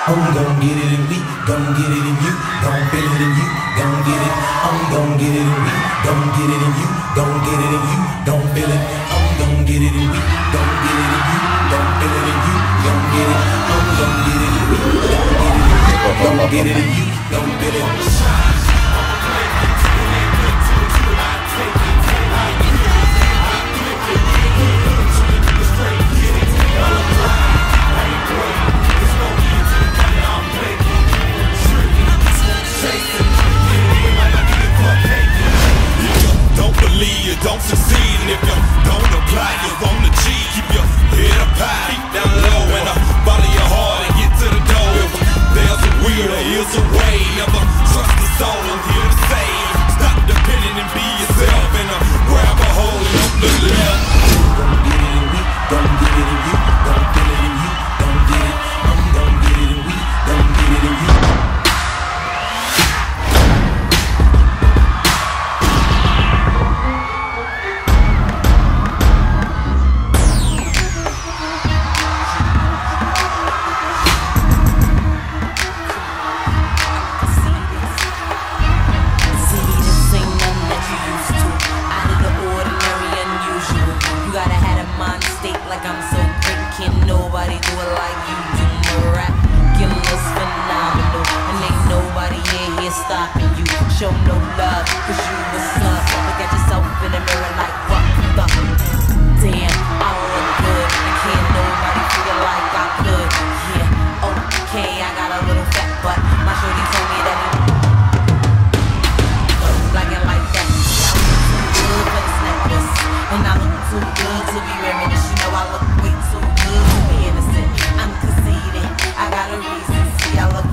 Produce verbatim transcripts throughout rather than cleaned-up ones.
I'm gon' get it and we gon' get it and you gon' feel it and you gon' get it. I'm gon' get it and we gon' get it and you gon' get it and you gon' feel it. I'm gon' get it and we gon' get it and you gon' feel it and you gon' get it. I'm gon' get it and we gon' get it and you gon' get it and you gon' feel it. Don't succeed, and if you don't apply, you're on the G. Keep your head up high, deep down low, and uh, follow your heart and get to the door. If there's a will, there is a way. Never trust the soul, I'm here to save. Stop depending and be yourself, and uh, grab a hold and don't look left. Gon' get it and we gon' get it and you gon' feel it and you gon' get it. I'm gon' get it and we gon' get it and you. Show no love, cause you a sub. Look at yourself in the mirror like, what the damn, I don't look good, and can't nobody feel like I could. Yeah, okay, I got a little fat butt. My shorty told me that he like it like that. I look too good for this necklace, and I look too good to be reminiscent. You know I look way too good to be innocent. I'm conceited, I got a reason. See, I look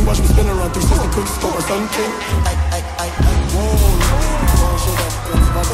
something. I, I, I, I, whoa, shit up,